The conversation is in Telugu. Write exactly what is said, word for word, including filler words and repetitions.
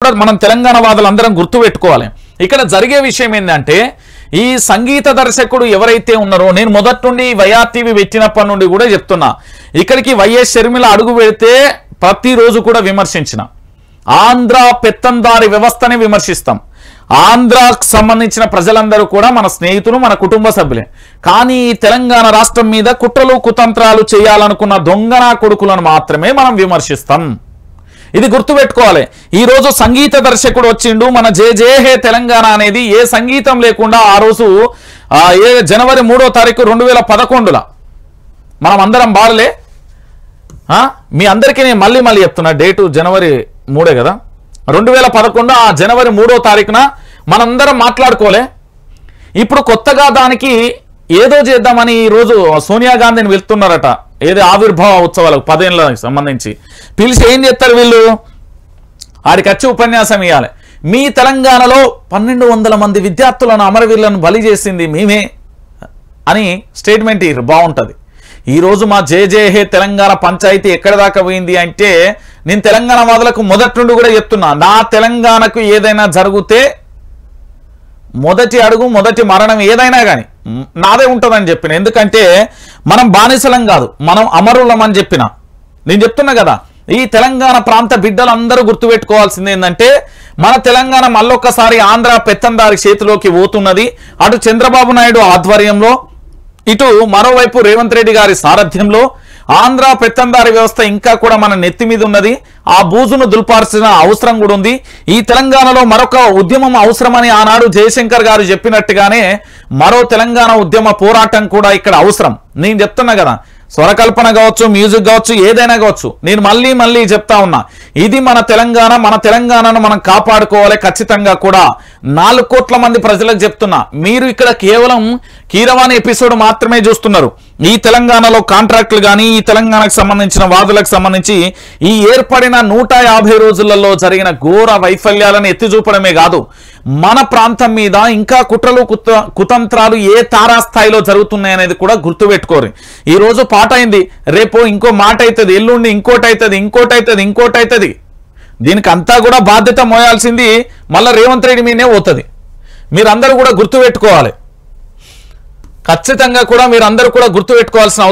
మనం తెలంగాణ వాదులు అందరం గుర్తుపెట్టుకోవాలి. ఇక్కడ జరిగే విషయం ఏంటంటే ఈ సంగీత దర్శకుడు ఎవరైతే ఉన్నారో, నేను మొదటి నుండి వైఆర్టీవీ పెట్టినప్పటి నుండి కూడా చెప్తున్నా, ఇక్కడికి వైఎస్ షర్మిల అడుగు పెడితే ప్రతిరోజు కూడా విమర్శించిన ఆంధ్ర పెత్తందారి వ్యవస్థని విమర్శిస్తాం. ఆంధ్రాకు సంబంధించిన ప్రజలందరూ కూడా మన స్నేహితులు, మన కుటుంబ సభ్యులే. కానీ తెలంగాణ రాష్ట్రం మీద కుట్రలు కుతంత్రాలు చేయాలనుకున్న దొంగనా కొడుకులను మాత్రమే మనం విమర్శిస్తాం. ఇది గుర్తుపెట్టుకోవాలి. ఈరోజు సంగీత దర్శకుడు వచ్చిండు, మన జే జే హే తెలంగాణ అనేది ఏ సంగీతం లేకుండా ఆ రోజు ఏ జనవరి మూడో తారీఖు రెండు వేల పదకొండుల మనం అందరం బారలే. మీ అందరికీ నేను మళ్ళీ మళ్ళీ చెప్తున్నా, డేటు జనవరి మూడే కదా, రెండు వేల పదకొండు ఆ జనవరి మూడో తారీఖున మనందరం మాట్లాడుకోలే. ఇప్పుడు కొత్తగా దానికి ఏదో చేద్దామని ఈరోజు సోనియా గాంధీని వెళ్తున్నారట, ఏదో ఆవిర్భావ ఉత్సవాలకు పదేళ్ళకి సంబంధించి పిలిచి ఏం చేస్తారు వీళ్ళు, ఆడికి వచ్చి ఉపన్యాసం ఇవ్వాలి. మీ తెలంగాణలో పన్నెండు వందల మంది విద్యార్థులను అమరవీరులను బలి చేసింది మేమే అని స్టేట్మెంట్ ఇయ్యారు, బాగుంటుంది. ఈరోజు మా జే జే హే తెలంగాణ పంచాయతీ ఎక్కడ దాకా పోయింది అంటే, నేను తెలంగాణ వాదులకు మొదటి నుండి కూడా చెప్తున్నా, నా తెలంగాణకు ఏదైనా జరిగితే మొదటి అడుగు మొదటి మరణం ఏదైనా కానీ నాదే ఉంటుందని చెప్పిన. ఎందుకంటే మనం బానిసలం కాదు, మనం అమరులం అని చెప్పిన. నేను చెప్తున్నా కదా, ఈ తెలంగాణ ప్రాంత బిడ్డలందరూ గుర్తుపెట్టుకోవాల్సింది ఏంటంటే, మన తెలంగాణ మళ్ళొక్కసారి ఆంధ్ర పెత్తందారి చేతిలోకి పోతున్నది. అటు చంద్రబాబు నాయుడు ఆధ్వర్యంలో, ఇటు మరోవైపు రేవంత్ రెడ్డి గారి సారథ్యంలో ఆంధ్ర పెత్తందారి వ్యవస్థ ఇంకా కూడా మన నెత్తి మీద ఉన్నది. ఆ బూజును దుల్పాల్సిన అవసరం కూడా ఉంది. ఈ తెలంగాణలో మరొక ఉద్యమం అవసరమని ఆనాడు జయశంకర్ గారు చెప్పినట్టుగానే మరో తెలంగాణ ఉద్యమ పోరాటం కూడా ఇక్కడ అవసరం. నేను చెప్తున్నా కదా, స్వరకల్పన కావచ్చు, మ్యూజిక్ కావచ్చు, ఏదైనా కావచ్చు, నేను మళ్ళీ మళ్ళీ చెప్తా ఉన్నా, ఇది మన తెలంగాణ. మన తెలంగాణను మనం కాపాడుకోవాలి ఖచ్చితంగా కూడా. నాలుగు కోట్ల మంది ప్రజలకు చెప్తున్నా, మీరు ఇక్కడ కేవలం కీరవాణి ఎపిసోడ్ మాత్రమే చూస్తున్నారు. ఈ తెలంగాణలో కాంట్రాక్టులు కానీ, ఈ తెలంగాణకు సంబంధించిన వాదులకు సంబంధించి ఈ ఏర్పడిన నూట యాభై రోజులలో జరిగిన ఘోర వైఫల్యాలను ఎత్తి చూపడమే కాదు, మన ప్రాంతం మీద ఇంకా కుట్రలు కుత కుతంత్రాలు ఏ తారాస్థాయిలో జరుగుతున్నాయనేది కూడా గుర్తుపెట్టుకోరు. ఈ రోజు పాట అయింది, రేపు ఇంకో మాట అవుతుంది, ఎల్లుండి ఇంకోటి అవుతుంది, ఇంకోటి అవుతుంది, ఇంకోటి అవుతుంది. దీనికి అంతా కూడా బాధ్యత మోయాల్సింది మళ్ళీ రేవంత్ రెడ్డి మీదనే పోతుంది. మీరందరూ కూడా గుర్తుపెట్టుకోవాలి, ఖచ్చితంగా కూడా మీరందరూ కూడా గుర్తుపెట్టుకోవాల్సిన